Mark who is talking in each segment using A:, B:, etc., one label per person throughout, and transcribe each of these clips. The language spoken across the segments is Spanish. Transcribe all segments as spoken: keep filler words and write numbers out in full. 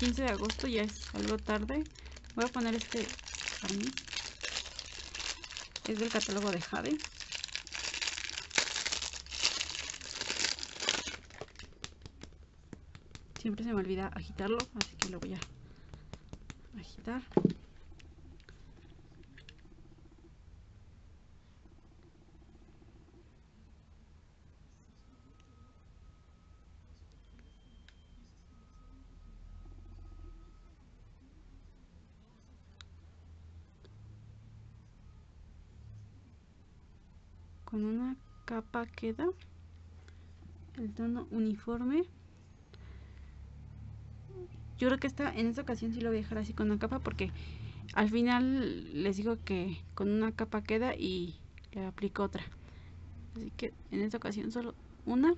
A: quince de agosto, ya es algo tarde. Voy a poner este barniz. Es del catálogo de Jade. Siempre se me olvida agitarlo, así que lo voy a agitar. Con una capa queda el tono uniforme. Yo creo que esta, en esta ocasión sí lo voy a dejar así con una capa, porque al final les digo que con una capa queda y le aplico otra. Así que en esta ocasión solo una.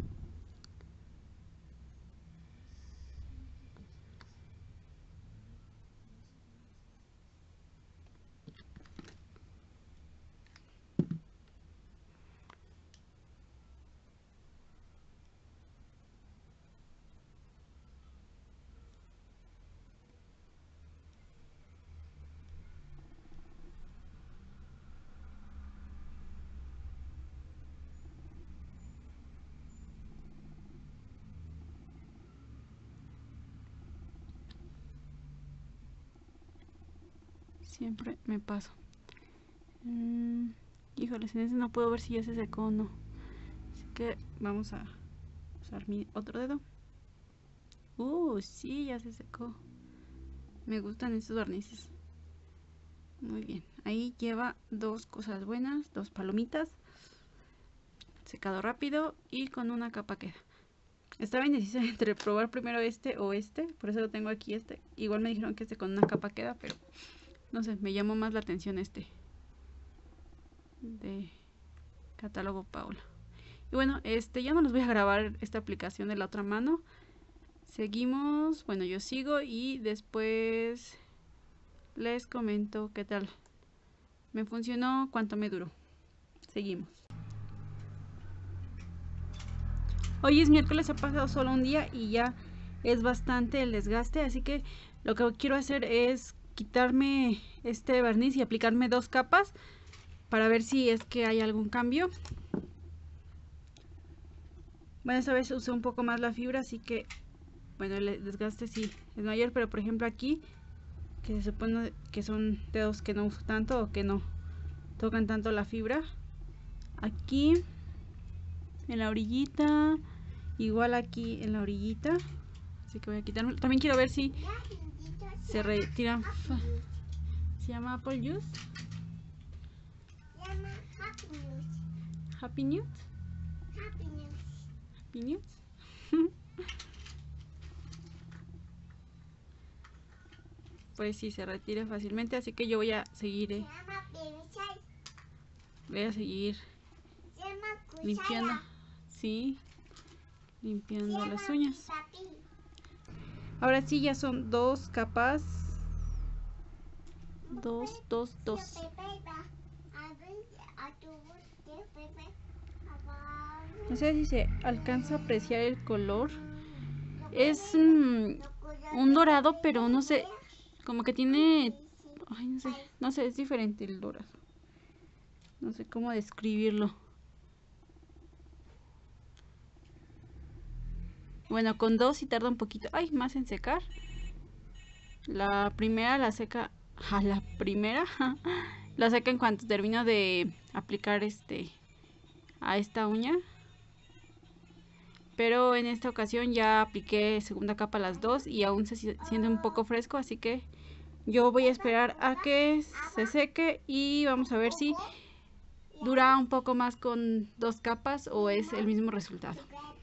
A: Siempre me paso. Mm, híjoles, en ese no puedo ver si ya se secó o no. Así que vamos a usar mi otro dedo. Uh, sí, ya se secó. Me gustan estos barnices. Muy bien. Ahí lleva dos cosas buenas, dos palomitas. Secado rápido y con una capa queda. Estaba indecisa entre probar primero este o este, por eso lo tengo aquí este. Igual me dijeron que este con una capa queda, pero no sé, me llamó más la atención este de catálogo Paula. Y bueno, este ya no les voy a grabar esta aplicación de la otra mano. Seguimos, bueno, yo sigo y después les comento qué tal me funcionó, cuánto me duró. Seguimos. Hoy es miércoles, ha pasado solo un día y ya es bastante el desgaste, así que lo que quiero hacer es quitarme este barniz y aplicarme dos capas para ver si es que hay algún cambio. Bueno, esta vez usé un poco más la fibra, así que bueno, el desgaste sí es mayor, pero por ejemplo aquí, que se supone que son dedos que no uso tanto o que no tocan tanto la fibra, aquí en la orillita, igual aquí en la orillita, así que voy a quitarme. También quiero ver si se retiran. Se llama Apple Juice.
B: Se llama Happy News.
A: Happy News.
B: Happy News.
A: Happy News. Pues sí, se retira fácilmente, así que yo voy a seguir, eh,
B: Se llama Perishai.
A: voy a seguir
B: Se llama Cuchara.
A: limpiando, sí, limpiando
B: Se llama
A: las uñas.
B: Pipapi.
A: Ahora sí, ya son dos capas. Dos, dos, dos. No sé si se alcanza a apreciar el color. Es mm, un dorado, pero no sé, como que tiene, ay, no sé, no sé, es diferente el dorado. No sé cómo describirlo. Bueno, con dos sí tarda un poquito, ay, más en secar. La primera la seca, a la primera la seca en cuanto termino de aplicar este a esta uña. Pero en esta ocasión ya apliqué segunda capa a las dos y aún se siente un poco fresco, así que yo voy a esperar a que se seque y vamos a ver si dura un poco más con dos capas o es el mismo resultado.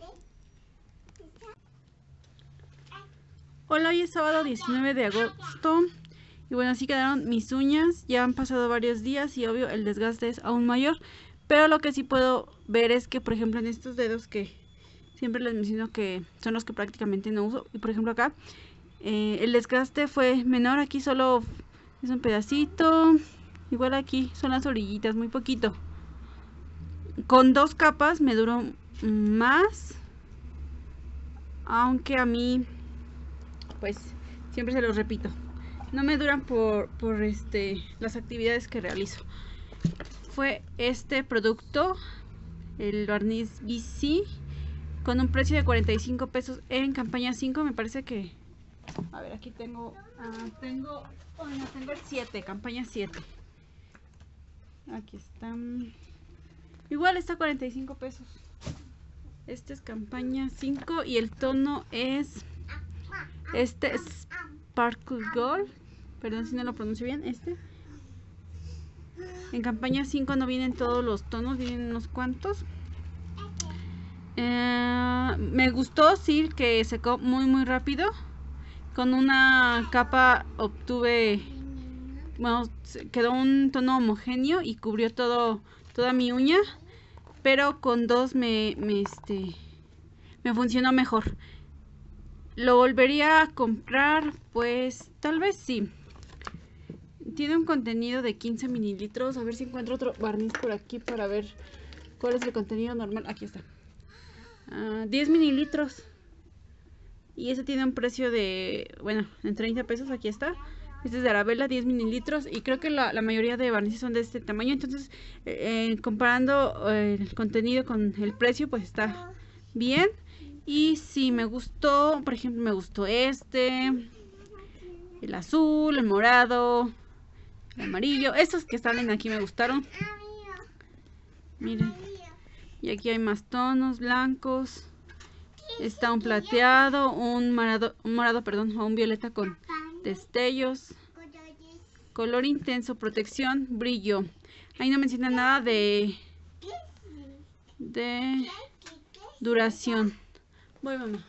A: Hola, hoy es sábado diecinueve de agosto y bueno, así quedaron mis uñas. Ya han pasado varios días y obvio el desgaste es aún mayor, pero lo que sí puedo ver es que por ejemplo en estos dedos que siempre les menciono que son los que prácticamente no uso, y por ejemplo acá eh, el desgaste fue menor. Aquí solo es un pedacito, igual aquí son las orillitas, muy poquito. Con dos capas me duró más, aunque a mí pues siempre se los repito, no me duran por, por este, las actividades que realizo. Fue este producto, el barniz B C, con un precio de cuarenta y cinco pesos en campaña cinco. Me parece que, a ver, aquí tengo, uh, tengo, oh, no, tengo el siete, campaña siete. Aquí están. Igual está cuarenta y cinco pesos. Este es campaña cinco y el tono es este es Sparkle Gold. Perdón si no lo pronuncio bien. Este. En campaña cinco no vienen todos los tonos, vienen unos cuantos. Eh, me gustó, sí, que secó muy muy rápido. Con una capa obtuve, bueno, quedó un tono homogéneo y cubrió todo, toda mi uña, pero con dos me, me, este, me funcionó mejor. ¿Lo volvería a comprar? Pues tal vez sí. Tiene un contenido de quince mililitros. A ver si encuentro otro barniz por aquí para ver cuál es el contenido normal. Aquí está. Uh, diez mililitros. Y ese tiene un precio de, bueno, en treinta pesos. Aquí está. Este es de Arabella, diez mililitros. Y creo que la, la mayoría de barnices son de este tamaño. Entonces, eh, comparando eh, el contenido con el precio, pues está bien. Y si me gustó, por ejemplo, me gustó este, el azul, el morado, el amarillo. Estos que salen aquí me gustaron. Miren. Y aquí hay más tonos blancos. Está un plateado, un morado, un morado, perdón, o un violeta con destellos. Color intenso, protección, brillo. Ahí no menciona nada de de duración. Voy, mamá.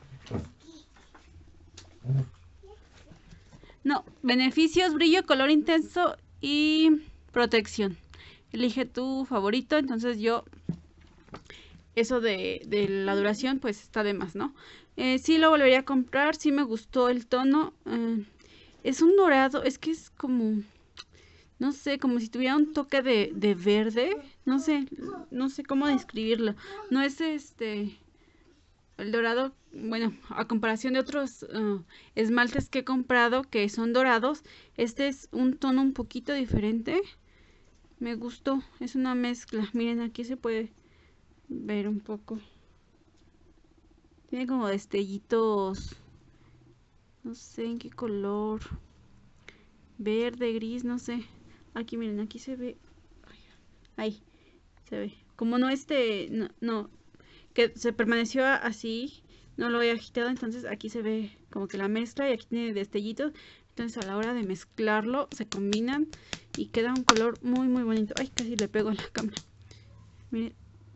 A: No, beneficios, brillo, color intenso y protección. Elige tu favorito. Entonces yo, eso de, de la duración, pues está de más, ¿no? Eh, sí lo volvería a comprar, sí me gustó el tono. Eh, es un dorado, es que es como, no sé, como si tuviera un toque de, de verde. No sé, no sé cómo describirlo. No es este, el dorado, bueno, a comparación de otros uh, esmaltes que he comprado que son dorados, este es un tono un poquito diferente. Me gustó, es una mezcla. Miren, aquí se puede ver un poco. Tiene como destellitos, no sé en qué color, verde, gris, no sé. Aquí miren, aquí se ve, ahí se ve, como no este, no, no, que se permaneció así, no lo he agitado, entonces aquí se ve como que la mezcla y aquí tiene destellitos. Entonces a la hora de mezclarlo se combinan y queda un color muy muy bonito. Ay, casi le pego en la cámara. Miren.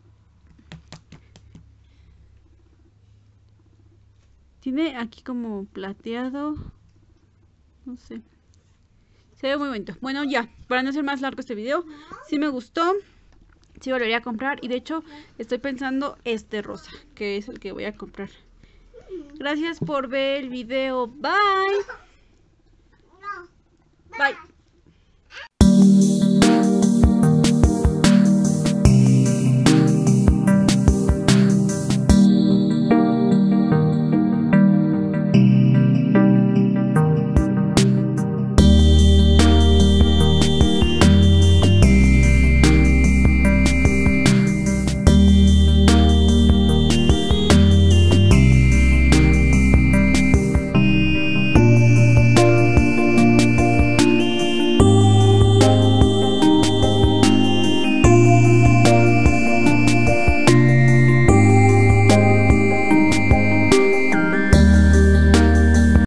A: Tiene aquí como plateado, no sé, se ve muy bonito. Bueno, ya, para no hacer más largo este video, sí me gustó, sí volvería a comprar. Y de hecho estoy pensando este rosa, que es el que voy a comprar. Gracias por ver el video, bye. Bye.